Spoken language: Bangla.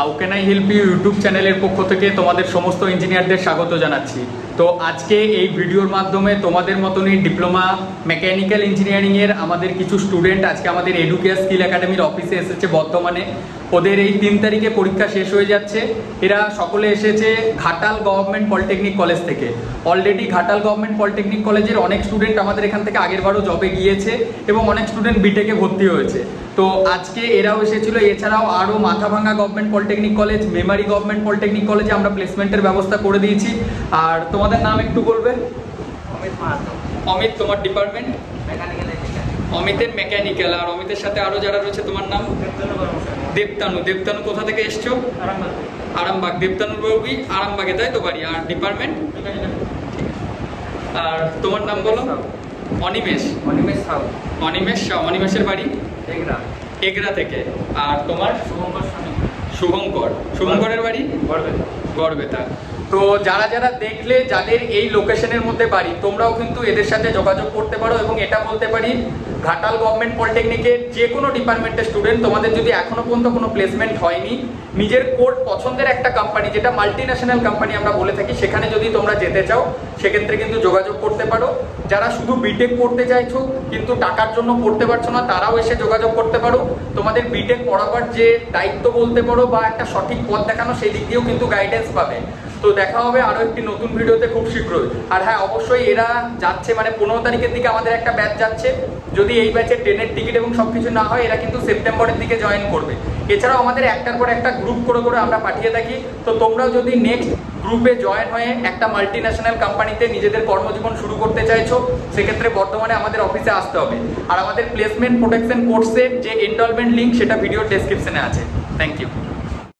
How can I help you YouTube চ্যানেলের পক্ষ থেকে তোমাদের সমস্ত ইঞ্জিনিয়ারদের স্বাগত জানাচ্ছি। তো আজকে এই ভিডিওর মাধ্যমে তোমাদের মতনই ডিপ্লোমা মেকানিক্যাল ইঞ্জিনিয়ারিংয়ের আমাদের কিছু স্টুডেন্ট আজকে আমাদের এডুকেয়ার স্কিল একাডেমির অফিসে এসেছে বর্তমানে। ওদের এই 3 তারিখে পরীক্ষা শেষ হয়ে যাচ্ছে। এরা সকলে এসেছে ঘাটাল গভর্নমেন্ট পলিটেকনিক কলেজ থেকে। অলরেডি ঘাটাল গভর্নমেন্ট পলিটেকনিক কলেজের অনেক স্টুডেন্ট আমাদের এখান থেকে আগেরবারও জবে গিয়েছে এবং অনেক স্টুডেন্ট বিটেকে ভর্তি হয়েছে। তো আজকে এরাও এসেছিল। এছাড়াও আরও Mathabhanga government polytechnic college, Memari government polytechnic কলেজে আমরা প্লেসমেন্টের ব্যবস্থা করে দিয়েছি। আর তোমাদের নাম একটু বলবে? অমিত, তোমার ডিপার্টমেন্ট? অমিতের মেকানিক্যাল। আর অমিতের সাথে আরও যারা রয়েছে, তোমার নাম? দেবতানু। দেবতানু কোথা থেকে এসছো? আরামবাগ। দেবতানুর বাবু আরামবাগে, তাই তো বাড়ি? আর ডিপার্টমেন্ট? আর তোমার নাম বলো? অনিমেষ। অনিমেষ শাহ। অনিমেষের বাড়ি এগরা থেকে। আর তোমার? শুভঙ্কর। শুভঙ্করের বাড়ি গড়বেতা। তো যারা যারা দেখলে, যাদের এই লোকেশনের মধ্যে বাড়ি, তোমরাও কিন্তু এদের সাথে যোগাযোগ করতে পারো। এবং এটা বলতে পারি, ঘাটাল গভর্নমেন্ট পলিটেকনিকের যে কোনো ডিপার্টমেন্টের স্টুডেন্ট, তোমাদের যদি এখনো পর্যন্ত কোনো প্লেসমেন্ট হয়নি, নিজের কোড পছন্দের একটা কোম্পানি, যেটা মাল্টি ন্যাশনাল কোম্পানি আমরা বলে থাকি, সেখানে যদি তোমরা যেতে চাও সেক্ষেত্রে কিন্তু যোগাযোগ করতে পারো। যারা শুধু বিটেক করতে চাইছো কিন্তু টাকার জন্য পড়তে পারছো না, তারাও এসে যোগাযোগ করতে পারো। তোমাদের বিটেক পড়াবার যে দায়িত্ব বলতে পারো বা একটা সঠিক পথ দেখানো, সেই দিক দিয়েও কিন্তু গাইডেন্স পাবে। তো দেখা হবে আরো একটি নতুন ভিডিওতে খুব শীঘ্রই। আর হ্যাঁ, অবশ্যই এরা যাচ্ছে, মানে 15 তারিখের দিকে আমাদের একটা ব্যাচ যাচ্ছে। যদি এই ব্যাচে ট্রেনের টিকিট এবং সবকিছু না হয়, এরা কিন্তু সেপ্টেম্বরের দিকে জয়েন করবে। এছাড়াও আমাদের একটার পর একটা গ্রুপ করে করে আমরা পাঠিয়ে থাকি। তো তোমরাও যদি নেক্সট গ্রুপে জয়েন হয়ে একটা মাল্টি ন্যাশনাল কোম্পানিতে নিজেদের কর্মজীবন শুরু করতে চাইছো, সেক্ষেত্রে বর্তমানে আমাদের অফিসে আসতে হবে। আর আমাদের প্লেসমেন্ট প্রোটেকশন কোর্সের যে এনরোলমেন্ট লিঙ্ক, সেটা ভিডিও ডেসক্রিপশনে আছে। Thank you.